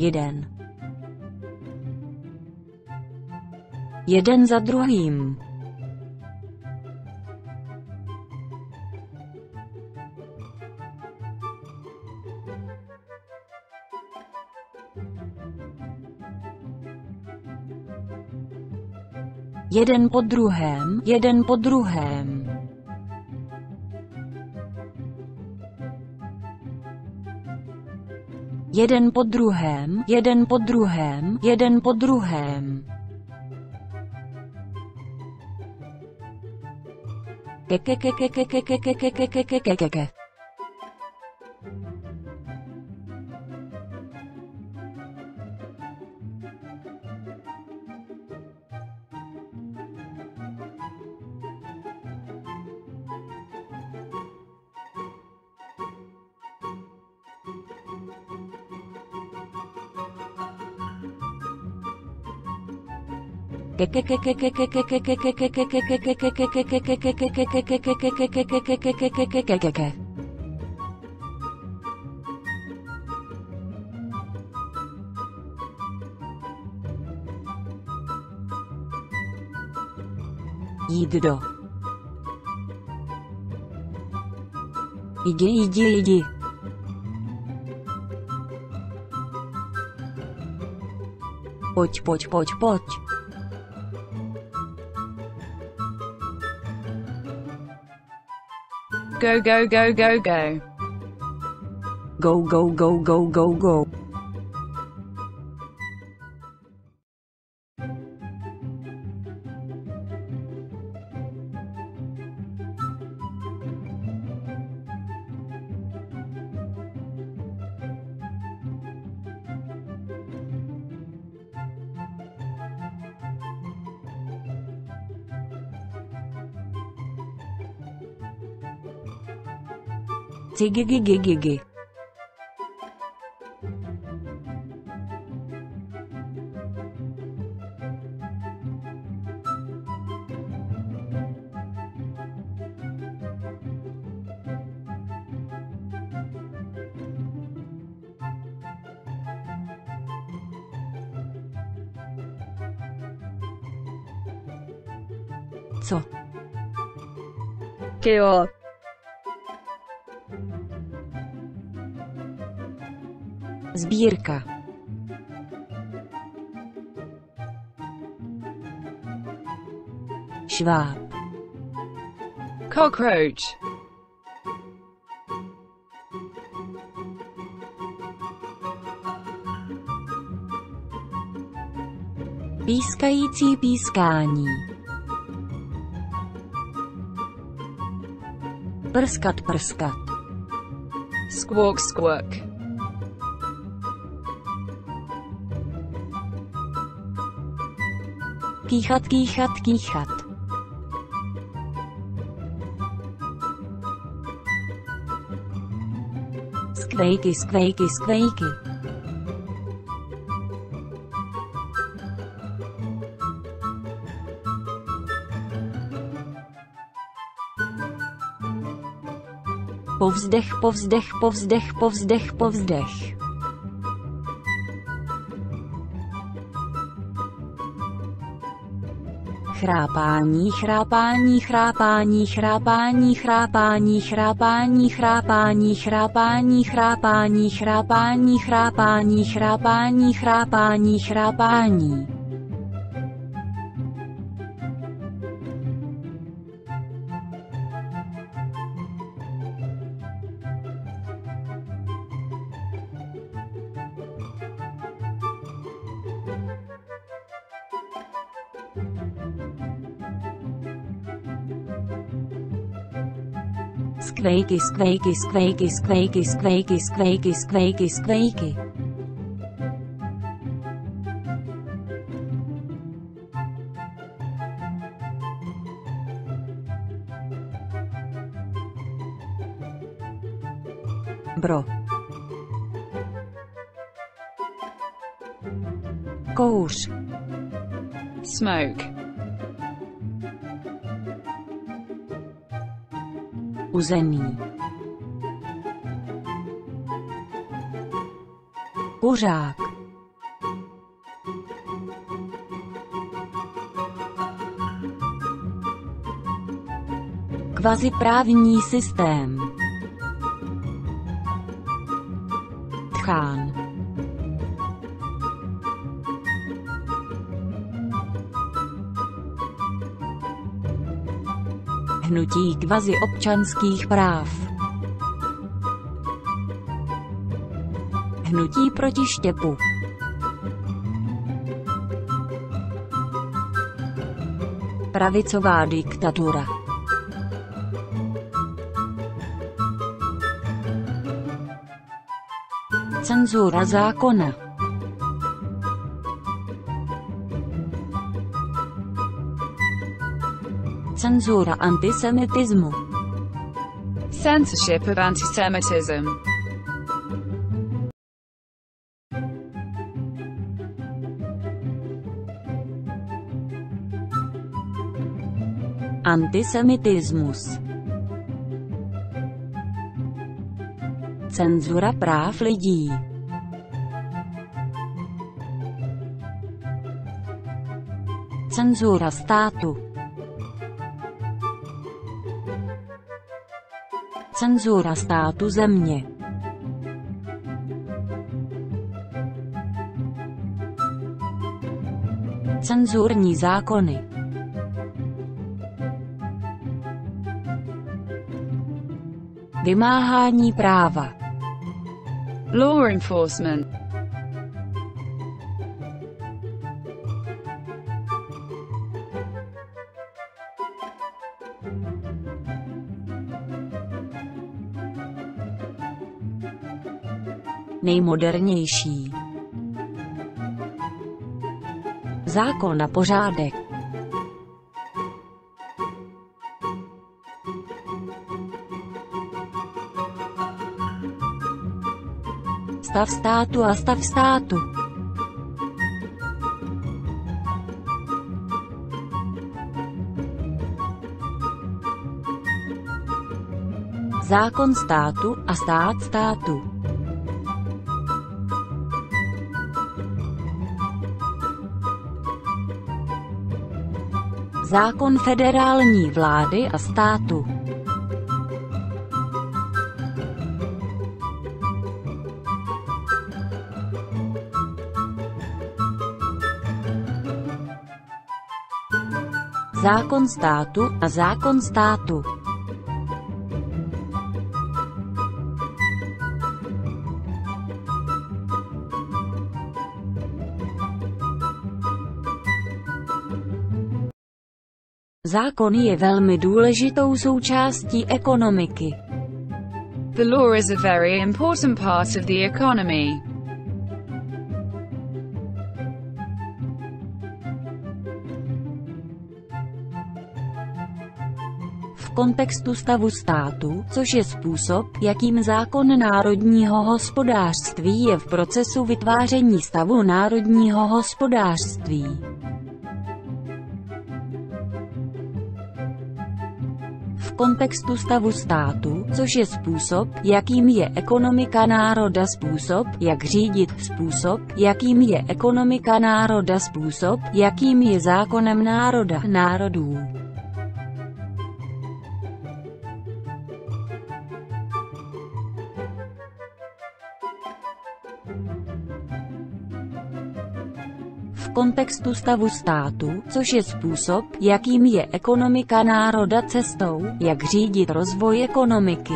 Jeden. Jeden za druhým. Jeden po druhém, jeden po druhém. Jeden po druhém, jeden po druhém, jeden po druhém. Ke. Jídlo. Jdi. Pojď. Go. Cigigigigigi. Co? Kio. Sbírka. Šváb. Cockroach. Pískající pískání. Prskat. Squawk. Kýchat. Skvejky. Povzdech. Chrápání. Skvejky. Bro. Kouř. Smoke. Uzený. Kuřák. Kvaziprávní systém. Tchán. Hnutí kvaziobčanských práv. Hnutí proti štěpu. Pravicová diktatura. Cenzura zákona. Cenzura antisemitismu. Censorship of antisemitism. Antisemitismus. Cenzura práv lidí. Cenzura státu. Cenzura státu země. Cenzurní zákony. Vymáhání práva. Law enforcement. Nejmodernější. Zákon a pořádek. Stav státu a stav státu. Zákon státu a stát státu. Zákon federální vlády a státu. Zákon státu a zákon státu. Zákon je velmi důležitou součástí ekonomiky. The law is a very important part of the economy. V kontextu stavu státu, což je způsob, jakým zákon národního hospodářství je v procesu vytváření stavu národního hospodářství. V kontextu stavu státu, což je způsob, jakým je ekonomika národa, způsob, jak řídit, způsob, jakým je ekonomika národa, způsob, jakým je zákonem národa, národů. V kontextu stavu státu, což je způsob, jakým je ekonomika národa, cestou, jak řídit rozvoj ekonomiky.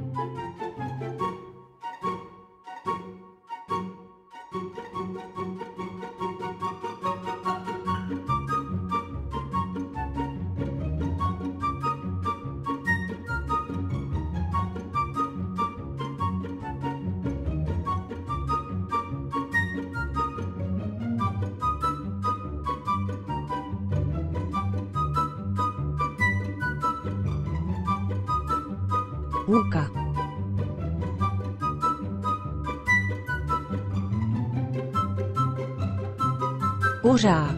Hůka. Kuřák.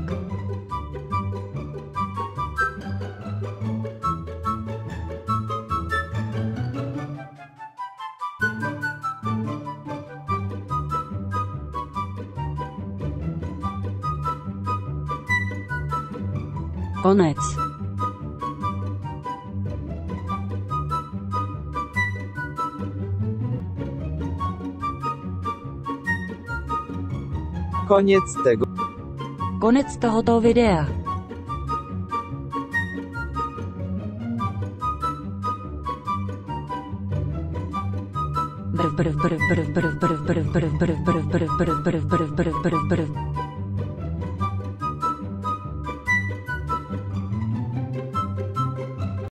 Konec. Koniec tego. Konec tohoto videa. Brv brv brv brv brv brv brv brv brv brv brv brv brv brv brv brv brv.